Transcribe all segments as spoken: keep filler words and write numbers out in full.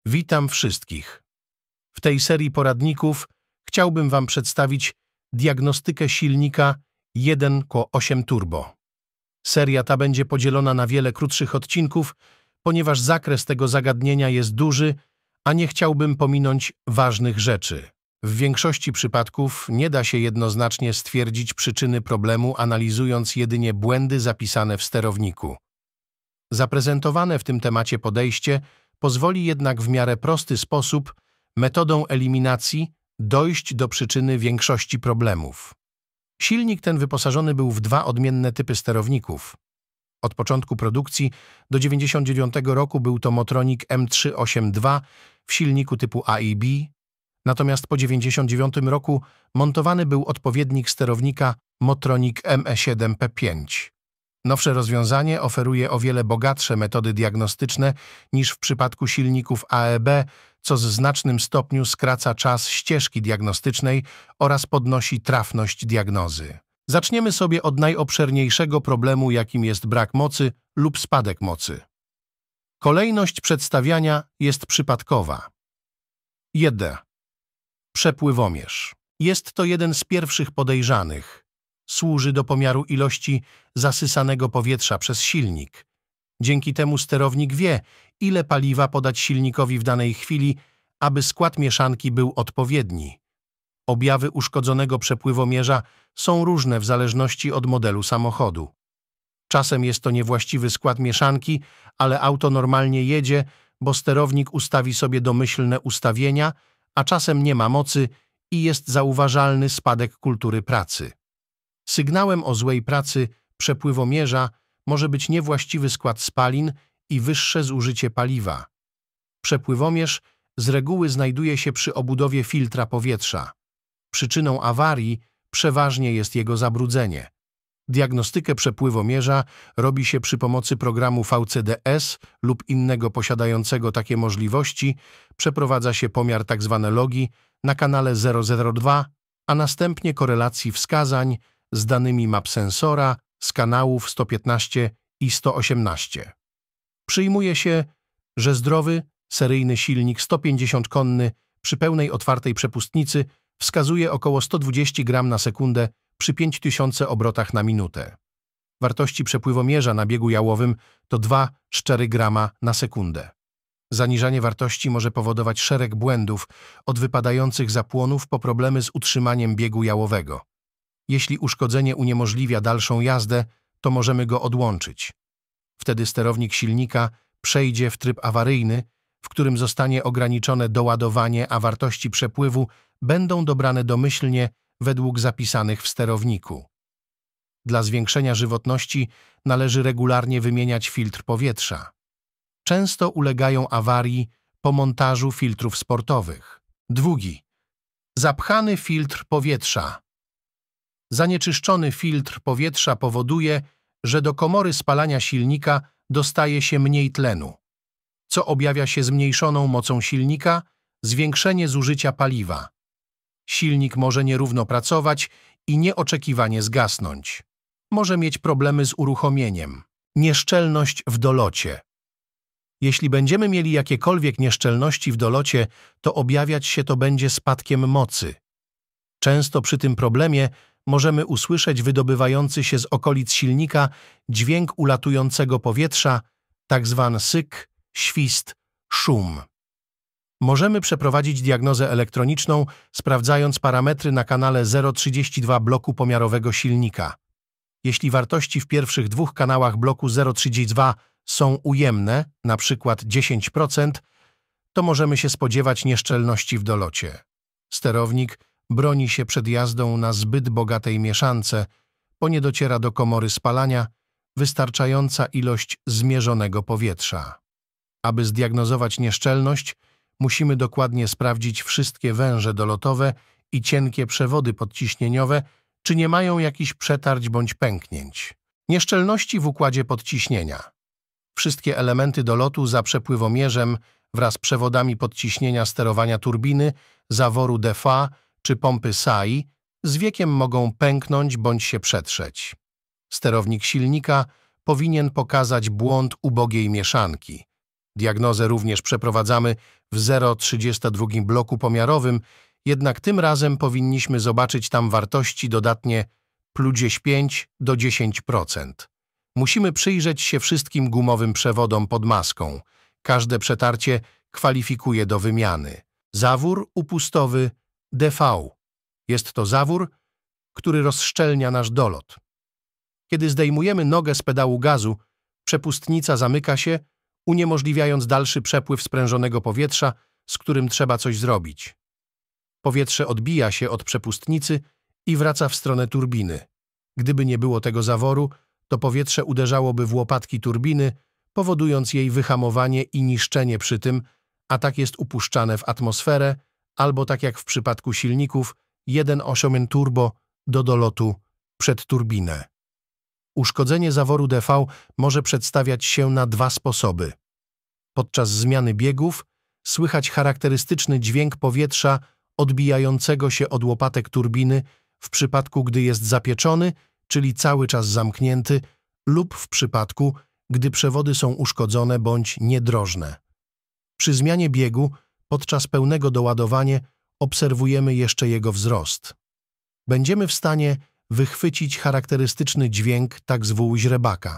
Witam wszystkich. W tej serii poradników chciałbym Wam przedstawić diagnostykę silnika jeden kół osiem Turbo. Seria ta będzie podzielona na wiele krótszych odcinków, ponieważ zakres tego zagadnienia jest duży, a nie chciałbym pominąć ważnych rzeczy. W większości przypadków nie da się jednoznacznie stwierdzić przyczyny problemu, analizując jedynie błędy zapisane w sterowniku. Zaprezentowane w tym temacie podejście pozwoli jednak w miarę prosty sposób, metodą eliminacji, dojść do przyczyny większości problemów. Silnik ten wyposażony był w dwa odmienne typy sterowników. Od początku produkcji do dziewięćdziesiątego dziewiątego roku był to Motronic M trzysta osiemdziesiąt dwa w silniku typu A i B, natomiast po dziewięćdziesiątym dziewiątym roku montowany był odpowiednik sterownika Motronic M E siedem P pięć. Nowsze rozwiązanie oferuje o wiele bogatsze metody diagnostyczne niż w przypadku silników A E B, co w znacznym stopniu skraca czas ścieżki diagnostycznej oraz podnosi trafność diagnozy. Zaczniemy sobie od najobszerniejszego problemu, jakim jest brak mocy lub spadek mocy. Kolejność przedstawiania jest przypadkowa. jeden. Przepływomierz. Jest to jeden z pierwszych podejrzanych. Służy do pomiaru ilości zasysanego powietrza przez silnik. Dzięki temu sterownik wie, ile paliwa podać silnikowi w danej chwili, aby skład mieszanki był odpowiedni. Objawy uszkodzonego przepływomierza są różne w zależności od modelu samochodu. Czasem jest to niewłaściwy skład mieszanki, ale auto normalnie jedzie, bo sterownik ustawi sobie domyślne ustawienia, a czasem nie ma mocy i jest zauważalny spadek kultury pracy. Sygnałem o złej pracy przepływomierza może być niewłaściwy skład spalin i wyższe zużycie paliwa. Przepływomierz z reguły znajduje się przy obudowie filtra powietrza. Przyczyną awarii przeważnie jest jego zabrudzenie. Diagnostykę przepływomierza robi się przy pomocy programu V C D S lub innego posiadającego takie możliwości. Przeprowadza się pomiar tzw. logi na kanale zero zero dwa, a następnie korelacji wskazań z danymi map sensora z kanałów sto piętnaście i sto osiemnaście. Przyjmuje się, że zdrowy, seryjny silnik sto pięćdziesiąt konny przy pełnej otwartej przepustnicy wskazuje około sto dwadzieścia gramów na sekundę przy pięć tysięcy obrotach na minutę. Wartości przepływomierza na biegu jałowym to dwa do czterech gramów na sekundę. Zaniżanie wartości może powodować szereg błędów, od wypadających zapłonów po problemy z utrzymaniem biegu jałowego. Jeśli uszkodzenie uniemożliwia dalszą jazdę, to możemy go odłączyć. Wtedy sterownik silnika przejdzie w tryb awaryjny, w którym zostanie ograniczone doładowanie, a wartości przepływu będą dobrane domyślnie według zapisanych w sterowniku. Dla zwiększenia żywotności należy regularnie wymieniać filtr powietrza. Często ulegają awarii po montażu filtrów sportowych. Drugi. Zapchany filtr powietrza. Zanieczyszczony filtr powietrza powoduje, że do komory spalania silnika dostaje się mniej tlenu, co objawia się zmniejszoną mocą silnika, zwiększenie zużycia paliwa. Silnik może nierówno pracować i nieoczekiwanie zgasnąć. Może mieć problemy z uruchomieniem. Nieszczelność w dolocie. Jeśli będziemy mieli jakiekolwiek nieszczelności w dolocie, to objawiać się to będzie spadkiem mocy. Często przy tym problemie możemy usłyszeć wydobywający się z okolic silnika dźwięk ulatującego powietrza, tak zwany syk, świst, szum. Możemy przeprowadzić diagnozę elektroniczną, sprawdzając parametry na kanale zero przecinek trzydzieści dwa bloku pomiarowego silnika. Jeśli wartości w pierwszych dwóch kanałach bloku zero przecinek trzydzieści dwa są ujemne, na przykład dziesięć procent, to możemy się spodziewać nieszczelności w dolocie. Sterownik broni się przed jazdą na zbyt bogatej mieszance, bo nie dociera do komory spalania wystarczająca ilość zmierzonego powietrza. Aby zdiagnozować nieszczelność, musimy dokładnie sprawdzić wszystkie węże dolotowe i cienkie przewody podciśnieniowe, czy nie mają jakichś przetarć bądź pęknięć. Nieszczelności w układzie podciśnienia. Wszystkie elementy dolotu za przepływomierzem wraz z przewodami podciśnienia sterowania turbiny, zaworu D V czy pompy S A I z wiekiem mogą pęknąć bądź się przetrzeć. Sterownik silnika powinien pokazać błąd ubogiej mieszanki. Diagnozę również przeprowadzamy w zero przecinek trzydziestym drugim bloku pomiarowym, jednak tym razem powinniśmy zobaczyć tam wartości dodatnie plus pięć do dziesięciu procent. Musimy przyjrzeć się wszystkim gumowym przewodom pod maską. Każde przetarcie kwalifikuje do wymiany. Zawór upustowy D V. Jest to zawór, który rozszczelnia nasz dolot. Kiedy zdejmujemy nogę z pedału gazu, przepustnica zamyka się, uniemożliwiając dalszy przepływ sprężonego powietrza, z którym trzeba coś zrobić. Powietrze odbija się od przepustnicy i wraca w stronę turbiny. Gdyby nie było tego zaworu, to powietrze uderzałoby w łopatki turbiny, powodując jej wyhamowanie i niszczenie przy tym, a tak jest upuszczane w atmosferę, albo tak jak w przypadku silników jeden osiem turbo do dolotu przed turbinę. Uszkodzenie zaworu D V może przedstawiać się na dwa sposoby. Podczas zmiany biegów słychać charakterystyczny dźwięk powietrza odbijającego się od łopatek turbiny w przypadku, gdy jest zapieczony, czyli cały czas zamknięty, lub w przypadku, gdy przewody są uszkodzone bądź niedrożne. Przy zmianie biegu, podczas pełnego doładowania, obserwujemy jeszcze jego wzrost. Będziemy w stanie wychwycić charakterystyczny dźwięk tak zwą źrebaka.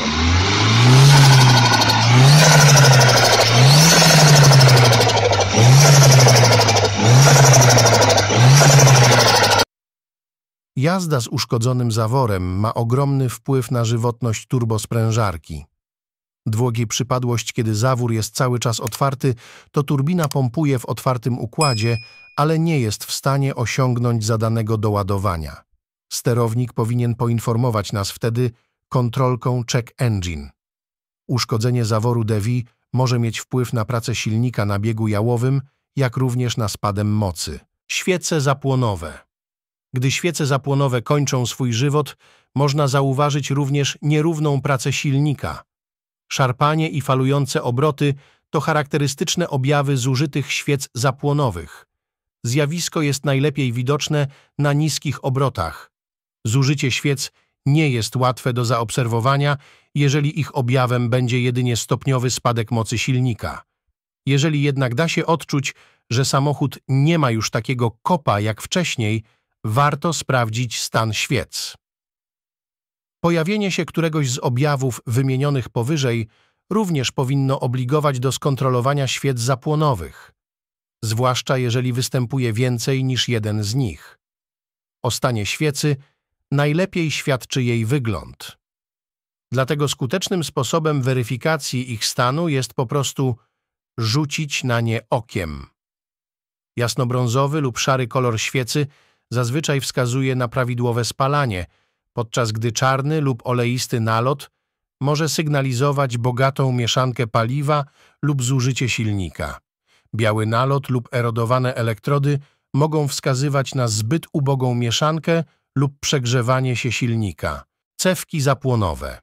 Jazda z uszkodzonym zaworem ma ogromny wpływ na żywotność turbosprężarki. Długi przypadłość, kiedy zawór jest cały czas otwarty, to turbina pompuje w otwartym układzie, ale nie jest w stanie osiągnąć zadanego doładowania. Sterownik powinien poinformować nas wtedy kontrolką check engine. Uszkodzenie zaworu D V może mieć wpływ na pracę silnika na biegu jałowym, jak również na spadem mocy. Świece zapłonowe. Gdy świece zapłonowe kończą swój żywot, można zauważyć również nierówną pracę silnika. Szarpanie i falujące obroty to charakterystyczne objawy zużytych świec zapłonowych. Zjawisko jest najlepiej widoczne na niskich obrotach. Zużycie świec nie jest łatwe do zaobserwowania, jeżeli ich objawem będzie jedynie stopniowy spadek mocy silnika. Jeżeli jednak da się odczuć, że samochód nie ma już takiego kopa jak wcześniej, warto sprawdzić stan świec. Pojawienie się któregoś z objawów wymienionych powyżej również powinno obligować do skontrolowania świec zapłonowych, zwłaszcza jeżeli występuje więcej niż jeden z nich. O stanie świecy najlepiej świadczy jej wygląd. Dlatego skutecznym sposobem weryfikacji ich stanu jest po prostu rzucić na nie okiem. Jasnobrązowy lub szary kolor świecy zazwyczaj wskazuje na prawidłowe spalanie, podczas gdy czarny lub oleisty nalot może sygnalizować bogatą mieszankę paliwa lub zużycie silnika. Biały nalot lub erodowane elektrody mogą wskazywać na zbyt ubogą mieszankę lub przegrzewanie się silnika. Cewki zapłonowe.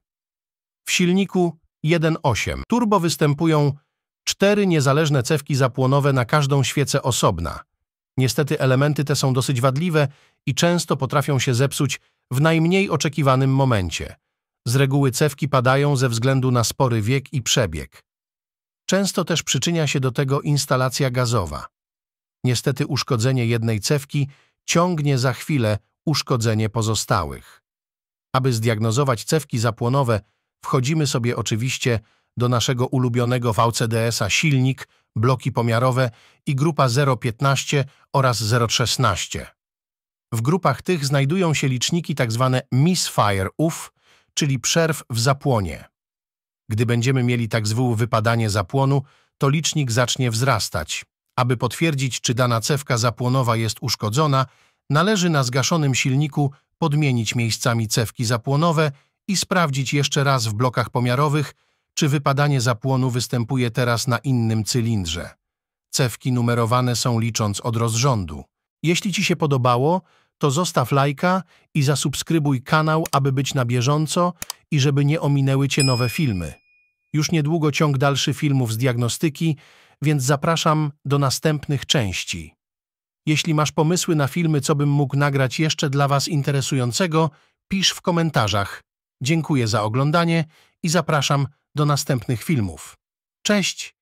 W silniku jeden osiem turbo występują cztery niezależne cewki zapłonowe na każdą świecę osobna. Niestety elementy te są dosyć wadliwe i często potrafią się zepsuć w najmniej oczekiwanym momencie. Z reguły cewki padają ze względu na spory wiek i przebieg. Często też przyczynia się do tego instalacja gazowa. Niestety uszkodzenie jednej cewki ciągnie za chwilę uszkodzenie pozostałych. Aby zdiagnozować cewki zapłonowe, wchodzimy sobie oczywiście do naszego ulubionego V C D S a silnik, bloki pomiarowe i grupa zero piętnaście oraz zero szesnaście. W grupach tych znajdują się liczniki tzw. misfire U F, czyli przerw w zapłonie. Gdy będziemy mieli tak zwane wypadanie zapłonu, to licznik zacznie wzrastać. Aby potwierdzić, czy dana cewka zapłonowa jest uszkodzona, należy na zgaszonym silniku podmienić miejscami cewki zapłonowe i sprawdzić jeszcze raz w blokach pomiarowych, czy wypadanie zapłonu występuje teraz na innym cylindrze. Cewki numerowane są licząc od rozrządu. Jeśli Ci się podobało, to zostaw lajka i zasubskrybuj kanał, aby być na bieżąco i żeby nie ominęły Cię nowe filmy. Już niedługo ciąg dalszy filmów z diagnostyki, więc zapraszam do następnych części. Jeśli masz pomysły na filmy, co bym mógł nagrać jeszcze dla Was interesującego, pisz w komentarzach. Dziękuję za oglądanie i zapraszam do następnych filmów. Cześć! Cześć!